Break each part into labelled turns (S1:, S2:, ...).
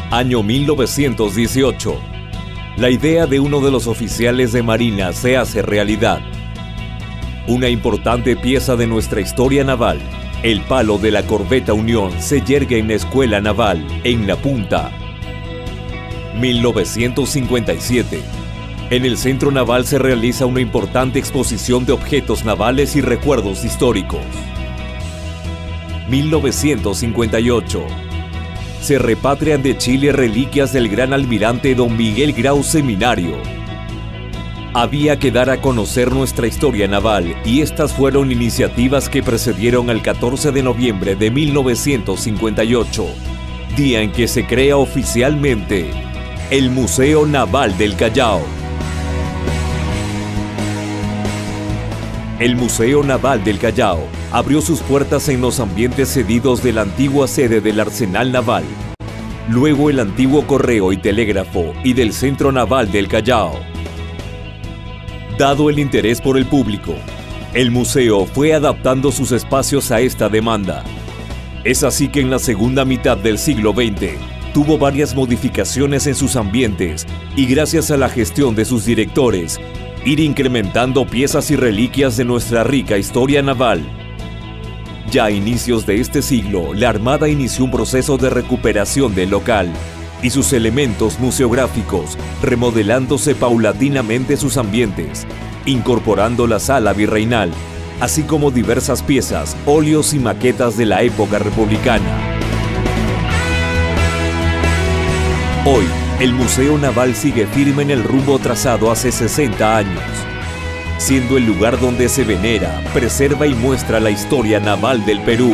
S1: Año 1918. La idea de uno de los oficiales de Marina se hace realidad. Una importante pieza de nuestra historia naval, el palo de la corbeta Unión, se yergue en la Escuela Naval, en La Punta. 1957. En el Centro Naval se realiza una importante exposición de objetos navales y recuerdos históricos. 1958. Se repatrian de Chile reliquias del gran almirante don Miguel Grau Seminario. Había que dar a conocer nuestra historia naval y estas fueron iniciativas que precedieron al 14 de noviembre de 1958, día en que se crea oficialmente el Museo Naval del Callao. El Museo Naval del Callao abrió sus puertas en los ambientes cedidos de la antigua sede del Arsenal Naval, luego el antiguo Correo y Telégrafo y del Centro Naval del Callao. Dado el interés por el público, el museo fue adaptando sus espacios a esta demanda. Es así que en la segunda mitad del siglo XX tuvo varias modificaciones en sus ambientes y gracias a la gestión de sus directores, ir incrementando piezas y reliquias de nuestra rica historia naval. Ya a inicios de este siglo, la Armada inició un proceso de recuperación del local y sus elementos museográficos, remodelándose paulatinamente sus ambientes, incorporando la sala virreinal, así como diversas piezas, óleos y maquetas de la época republicana. Hoy, el Museo Naval sigue firme en el rumbo trazado hace 60 años, siendo el lugar donde se venera, preserva y muestra la historia naval del Perú.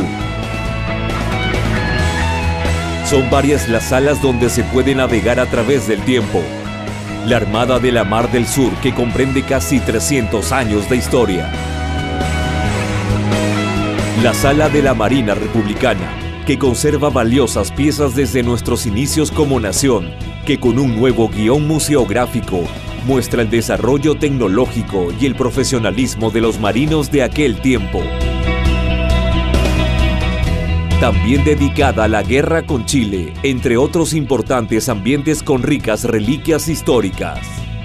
S1: Son varias las salas donde se puede navegar a través del tiempo. La Armada de la Mar del Sur, que comprende casi 300 años de historia. La Sala de la Marina Republicana, que conserva valiosas piezas desde nuestros inicios como nación, que con un nuevo guión museográfico muestra el desarrollo tecnológico y el profesionalismo de los marinos de aquel tiempo. También dedicada a la guerra con Chile, entre otros importantes ambientes con ricas reliquias históricas.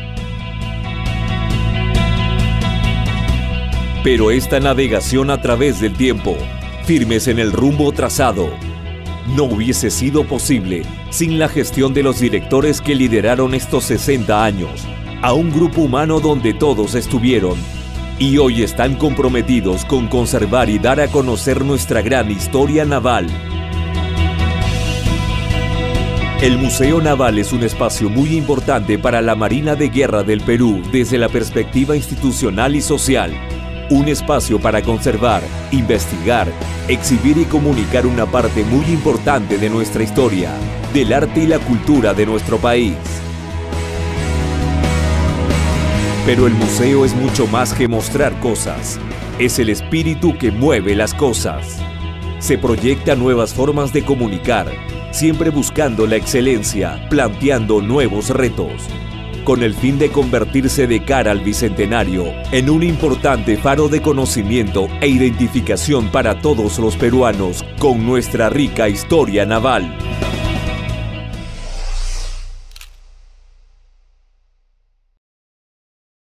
S1: Pero esta navegación a través del tiempo, firmes en el rumbo trazado, no hubiese sido posible sin la gestión de los directores que lideraron estos 60 años, a un grupo humano donde todos estuvieron y hoy están comprometidos con conservar y dar a conocer nuestra gran historia naval. El Museo Naval es un espacio muy importante para la Marina de Guerra del Perú desde la perspectiva institucional y social. Un espacio para conservar, investigar, exhibir y comunicar una parte muy importante de nuestra historia, del arte y la cultura de nuestro país. Pero el museo es mucho más que mostrar cosas. Es el espíritu que mueve las cosas. Se proyecta nuevas formas de comunicar, siempre buscando la excelencia, planteando nuevos retos, con el fin de convertirse de cara al Bicentenario en un importante faro de conocimiento e identificación para todos los peruanos con nuestra rica historia naval.